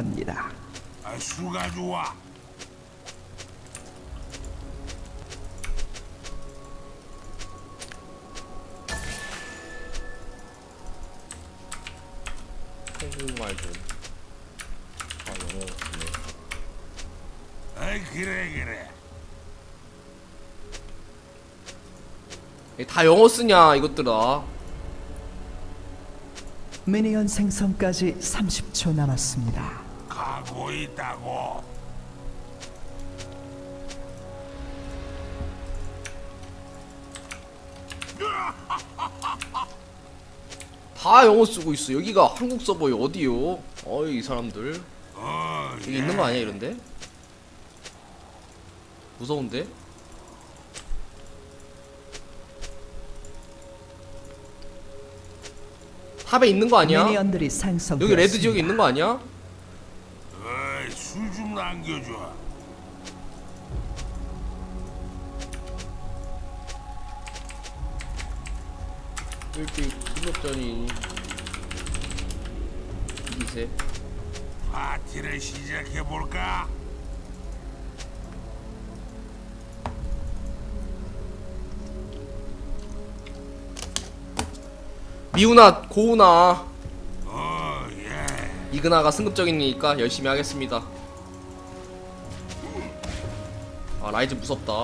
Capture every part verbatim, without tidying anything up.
합니다. 아, 수가 좋아. 한국말 좀. 아, 영어 쓰네. 아이, 그래 그래. 다 영어 쓰냐 이것들아. 미니언 생성까지 삼십 초 남았습니다. 가고 있다고. 다 영어 쓰고 있어. 여기가 한국 서버에 어디요? 어이 이 사람들. 어, 여기 있는 거 아니야 이런데? 무서운데? 탑에 있는 거 아니야? 미니언들이 생성되었습니다. 여기 레드 지역에 있는 거 아니야? 어이, 술 좀 남겨줘. 이렇게 클럽전이 이기세. 파티를 시작해볼까? 미우나 고우나 어, 예. 이그나가 승급적이니까 열심히 하겠습니다. 아 라이즈 무섭다.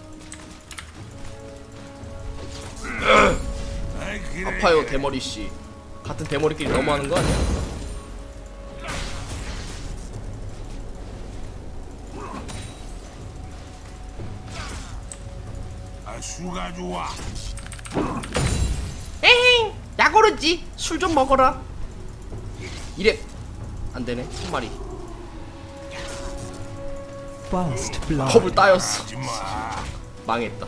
아이, 그래, 아파요 그래. 대머리씨. 같은 대머리끼리 너무하는 거 아니야? 아, 수가 좋아. 에잉 약오르지. 술 좀 먹어라. 이래 안되네. 한 마리 퍼스트 블러드. 컵을 따였어. 하지마. 망했다.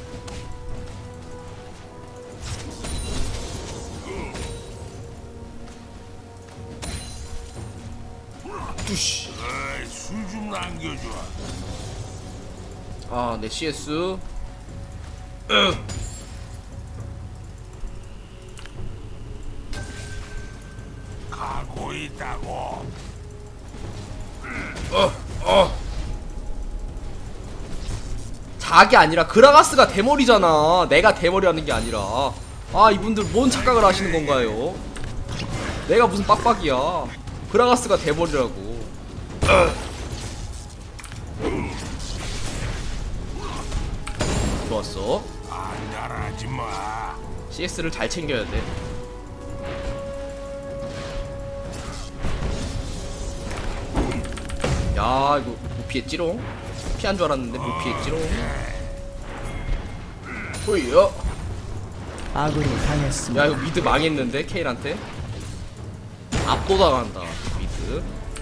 뚜시. 어이, 술 좀 남겨줘. 아, 내 씨에스. 가고 있다고. 어, 어. 자기 아니라 그라가스가 대머리잖아. 내가 대머리하는 게 아니라. 아, 이분들 뭔 착각을 하시는 건가요? 내가 무슨 빡빡이야. 그라가스가 대머리라고. 좋았어. 안달하지 마. 씨에스를 잘 챙겨야 돼. 야, 이거 못 피했지롱? 피한 줄 알았는데 못 피했지롱? 호이요. 아군이 당했습니다. 야, 이거 미드 망했는데 케일한테? 압도당한다 미드.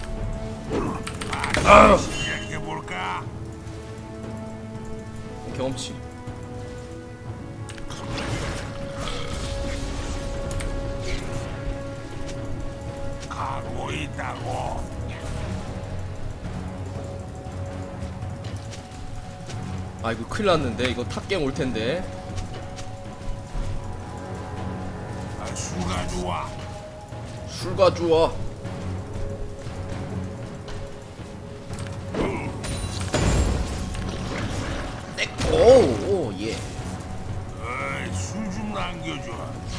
아, 시작해볼까? 경험치. 가고 있다고. 아, 이거 큰일 났는데. 이거 탑갱 올 텐데. 아, 수가 좋아. 술 가져와. 오, 오, 예. 어이, 술 좀 남겨줘.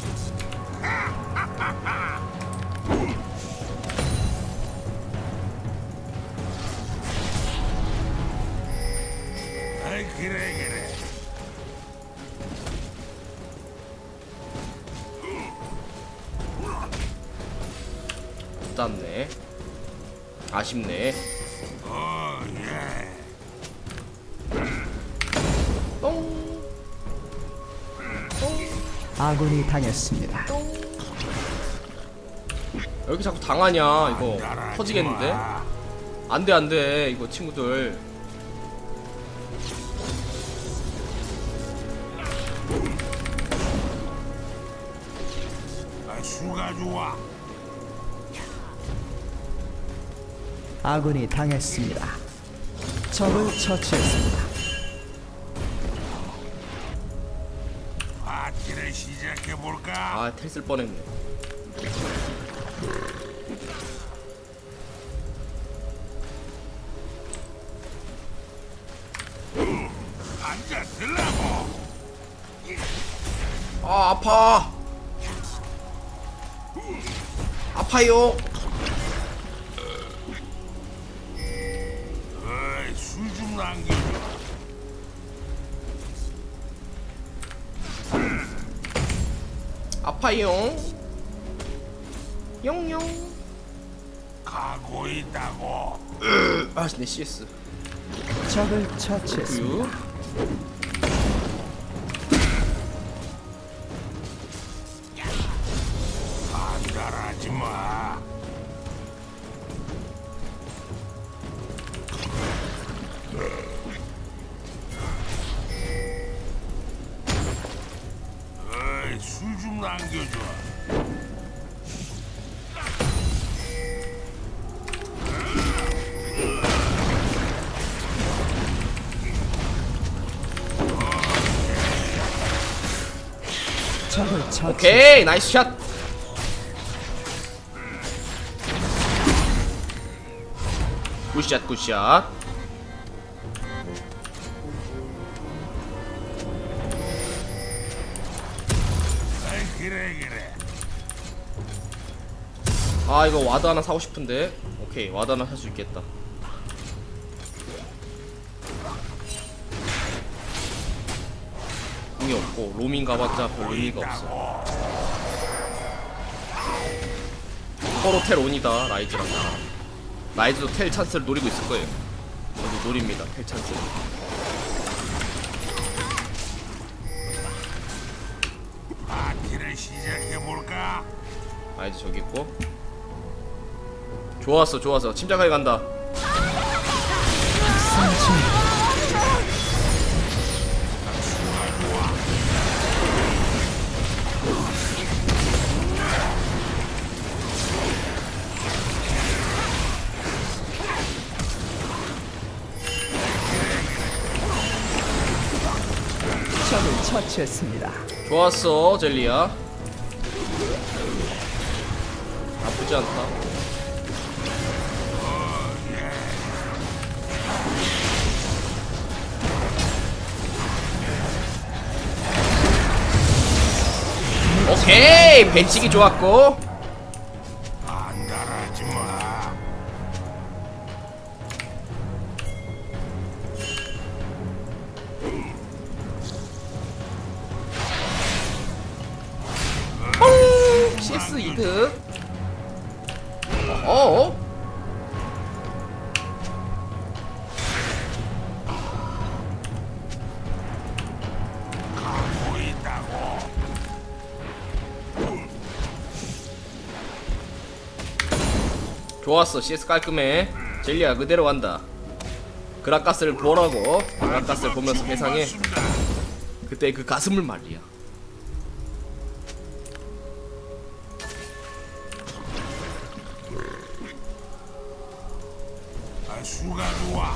아이, 그래 그래. 땄네. 아쉽네. 어, 예. 똥. 똥. 아군이 당했습니다. 여기 자꾸 당하냐? 이거 터지겠는데? 안돼 안돼 이거 친구들. 아, 수가 좋아. 아군이 당했습니다. 적을 처치했습니다. 파티를 시작해볼까? 아, 텔 쓸 뻔했네. 앉아 들라고. 아 아파. 아파요. 어이, 술 좀 남겨줘. 아파요. 용용. 가고 있다고. 아, 내 씨에스. 적을 처치했습니다. 유. 안달하지 마. 어이, 술 좀 남겨줘. 적을 처치. 오케이, 나이스 샷. 굿샷, 굿샷. 어이, 그래 그래. 아, 이거 와드 하나 사고 싶은데. 오케이, 와드 하나 살 수 있겠다. 의미 없고 로밍 가봤자 별 의미가 없어. 서로 텔 온이다. 라이즈랑 나랑. 라이즈도 텔 찬스를 노리고 있을 거예요. 저도 노립니다, 텔 찬스. 파티를 시작해 볼까? 라이즈 저기 있고. 좋았어, 좋았어. 침착하게 간다. 적을 처치했습니다. 좋았어, 젤리야. 나쁘지 않다. 오케이, 배치기 좋았고. 안달하지 마. 씨에스 이득. 어어? 가고 있다고. 좋았어, 씨에스 깔끔해. 젤리야, 그대로 간다. 그라가스를 보라고. 그라가스를 보면서 세상에 그때 그 가슴을 말이야. 아, 수가 좋아.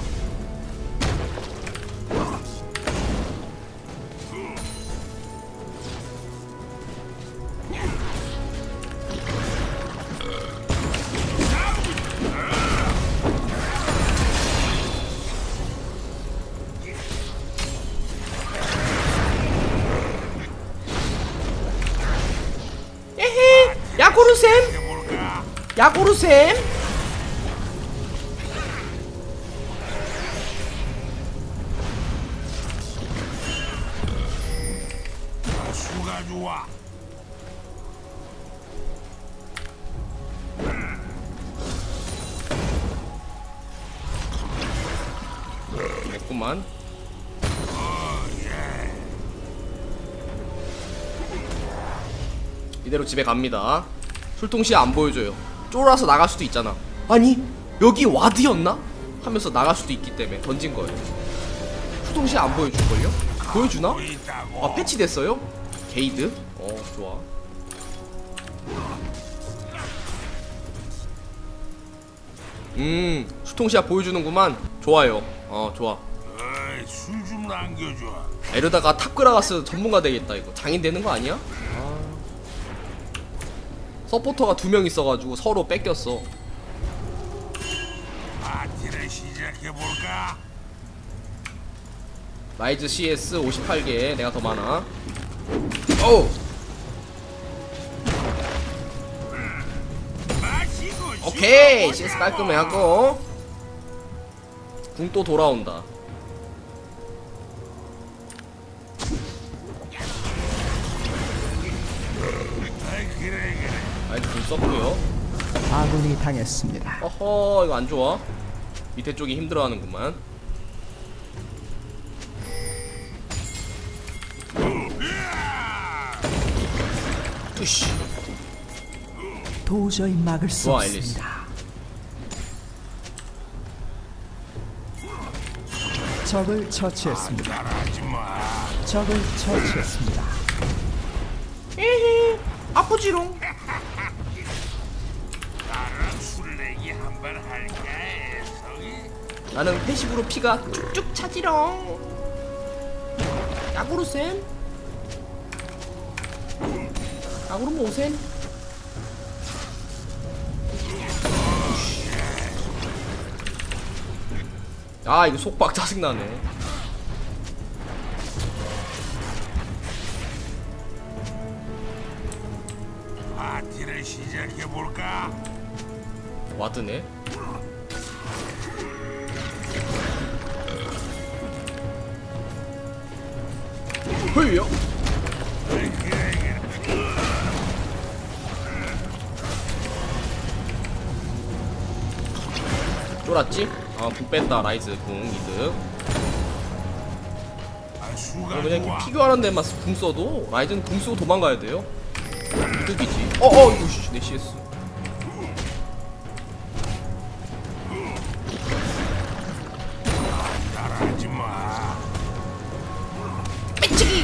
에헤, 야구르셈, 해볼까? 야구르셈. 아, 수가 좋아. 됐구만. 이대로 집에 갑니다. 술통시 안 보여줘요. 쫄아서 나갈 수도 있잖아. 아니, 여기 와드였나? 하면서 나갈 수도 있기 때문에 던진 거예요. 술통시 안 보여줄걸요? 보여주나? 가고 있다고. 아, 패치됐어요? 게이드? 어, 좋아. 음, 수통시야 보여주는구만. 좋아요. 어, 좋아. 어이, 술 좀 남겨줘. 이러다가 탑그라가스 전문가 되겠다. 이거 장인 되는 거 아니야? 아. 서포터가 두 명 있어가지고 서로 뺏겼어. 파티를 시작해 볼까? 라이즈 씨에스 오십팔 개. 내가 더 많아. 어우. 오케이. 씨에스 깔끔해 하고. 궁 또 돌아온다. 라이즈 궁 썼고요. 아군이 당했습니다. 어허, 이거 안 좋아. 밑에 쪽이 힘들어하는구만. 으씨. 도저히 막을 수 좋아, 앨리스. 없습니다. 적을 처치했습니다. 적을 처치했습니다. 에헤, 아프지롱. 술래기 한번 할까 애성이? 나는 패시브로 피가 쭉쭉 차지롱. 야구로 쌤. 야구로 모셈. 아, 이거 속박 짜증나네. 파티를 시작해볼까? 와드네. 헐요. 쫄았지? 아, 궁 뺐다. 라이즈 궁 이득. 아, 수가 어, 그냥 좋아. 이렇게 피규어하는 데만 궁 써도 라이즈는 궁 쓰고 도망가야 돼요. 이득이지. 어어, 이거 씨, 내 씨에스. 따라하지 마. 빼치기.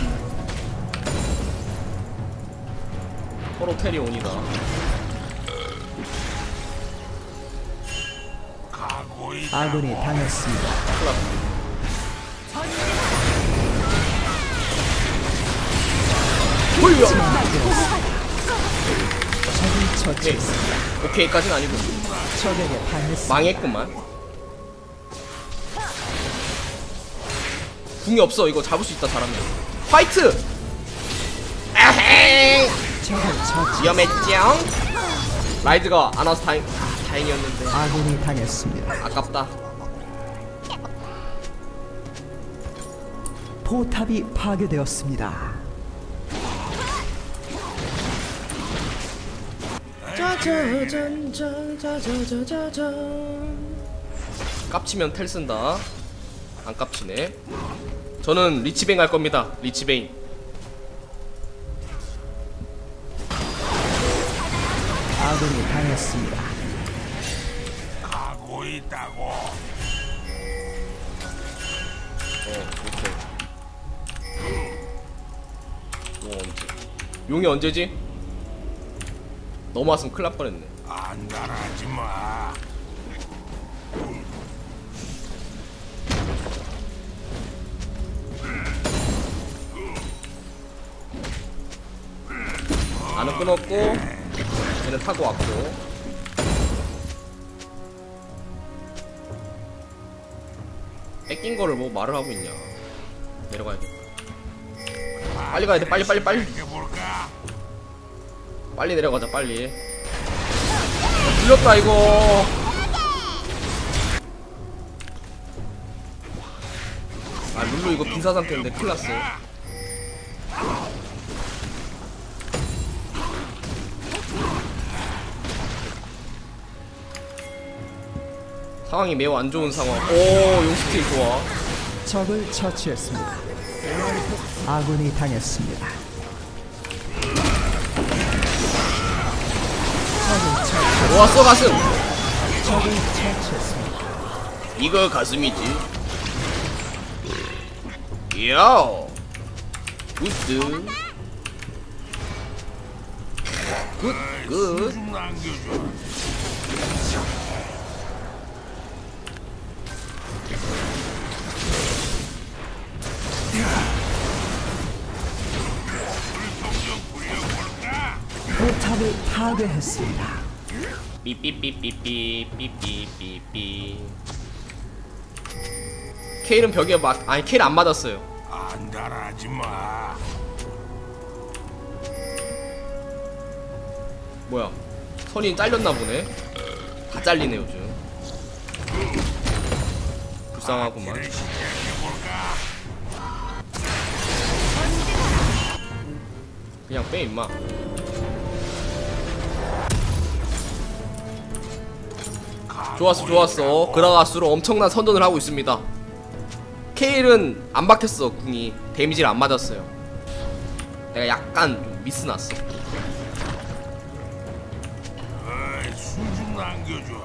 서로 테리온이다. 가고 있다. 아군이 당했습니다. 헐요. 적을 처치했습니다. 오케이까지는 아니고 적에게 당했습니다. 망했구만. 궁이 없어. 이거 잡을 수 있다. 잘하면 화이트. 에헤이. 적을 처치. 위험했죠. 라이드가 안 와서 다행, 아, 다행이었는데 아군이 당했습니다. 아깝다. 포탑이 파괴되었습니다. 깝치면 텔 쓴다. 안 깝치네. 저는 리치베인 갈 겁니다. 리치베인. 아군이 당했습니다. 가고 있다고. 어, 오케이. 용 언제? 용이 언제지? 넘어왔으면 큰일 날 뻔했네. 안 따라하지 마. 나는 끊었고 얘는 타고 왔고. 뺏긴 거를 뭐 말을 하고 있냐. 내려가야겠다. 빨리 가야 돼. 빨리 빨리 빨리. 해볼까? 빨리 내려가자. 빨리. 불렸다 이거. 아, 룰루 이거 빈사 상태인데 큰일 났어. 상황이 매우 안 좋은 상황. 오, 용스틸 좋아. 적을 처치했습니다. 아군이 당했습니다. 적을 처치. 좋았어 가슴. 적을 처치했습니다. 이거 가슴이지. 이야. 굿드. 굿, 굿. 좀 남겨줘. 포탑을 파괴했습니다. 삐삐삐삐삐삐삐삐삐. 케일은 벽에 막 아니 케일 안 맞았어요. 안달하지 마. 뭐야? 선이 잘렸나 보네. 다 잘리네 요즘. 불쌍하구만. 파티를 시작해볼까? 그냥 빼 임마. 좋았어 좋았어. 그라가스로 엄청난 선전을 하고 있습니다. 케일은 안 박혔어. 궁이 데미지를 안 맞았어요. 내가 약간 좀 미스 났어. 어이, 술좀 남겨줘.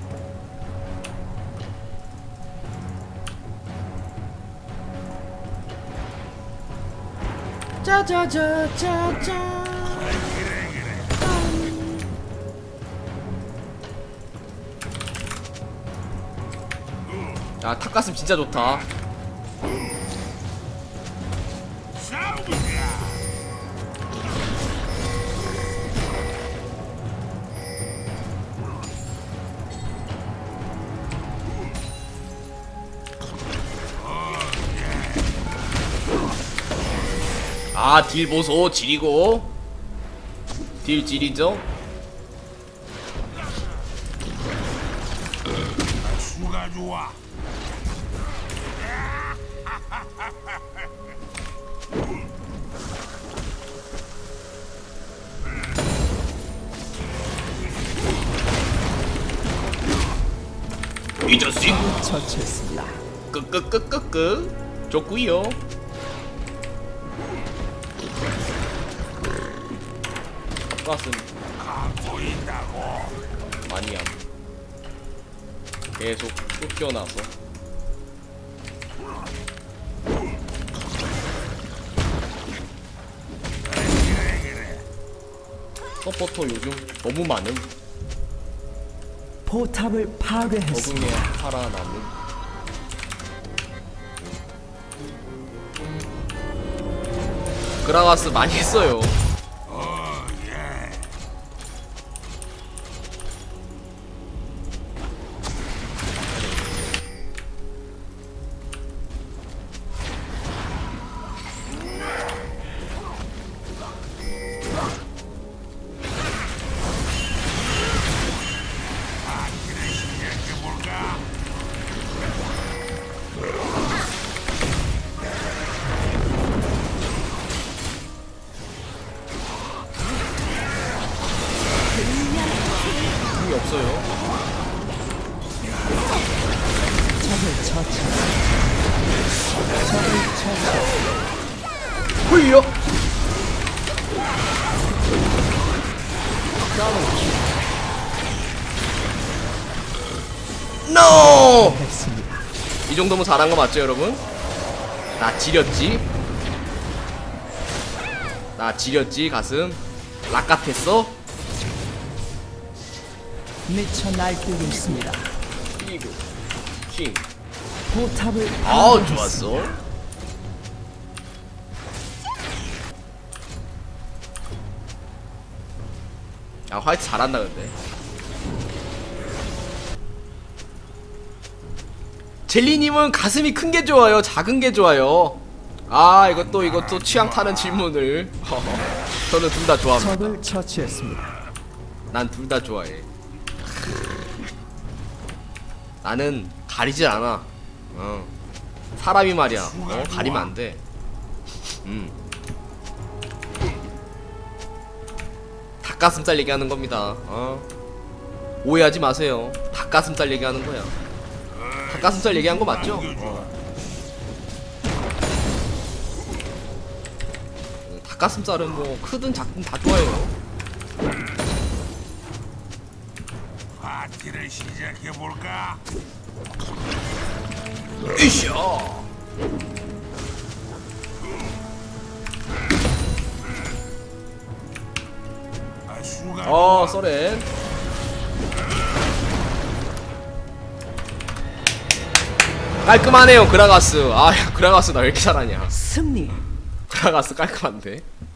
짜자자자자. 그래 그래. 야 탑가슴 진짜 좋다. 싸우자. 아 딜 보소. 지리고 딜 지리죠. 수가 좋아. 이 자식. 처치했습니다. 끄끄끄끄끄. 좋구요. 탑가슴 갖고 있다고. 많이 함. 계속 쫓겨나서. 그래 그래. 서포터 요즘 너무 많음. 포탑을 파괴했습니다. 적응에 살아남은. 그라가스 많이 했어요. 어 예. 파티를 시작해볼까? 힘이 없어요. 적을 처치했습니다. 적을 처치했습니다. 훌려. 노! 했습니다. 이 정도면 잘한 거 맞죠, 여러분? 나 지렸지? 나 지렸지, 가슴? 락 같았어? 미쳐 날뛰고 있습니다. 그리고 킹. 포탑을 아우, 파괴했습니다. 좋았어. 야, 화이트 잘한다, 근데. 젤리님은 가슴이 큰 게 좋아요? 작은 게 좋아요? 아, 이것도, 이것도 취향 타는 질문을. 저는 둘 다 좋아합니다. 적을 처치했습니다. 난 둘 다 좋아해. 나는 가리질 않아. 어. 사람이 말이야. 어? 가리면 안 돼. 음. 닭가슴살 얘기하는 겁니다. 어. 오해하지 마세요. 닭가슴살 얘기하는 거야. 닭가슴살 얘기한 거 맞죠? 어. 닭가슴살은 뭐 크든 작든 다 좋아해요. 파티를 시작해볼까? 으쌰. 아, 수가 어, 좋아. 쏘렌. 깔끔하네요, 그라가스. 아, 야, 그라가스 나 왜 이렇게 잘하냐. 승리. 그라가스 깔끔한데.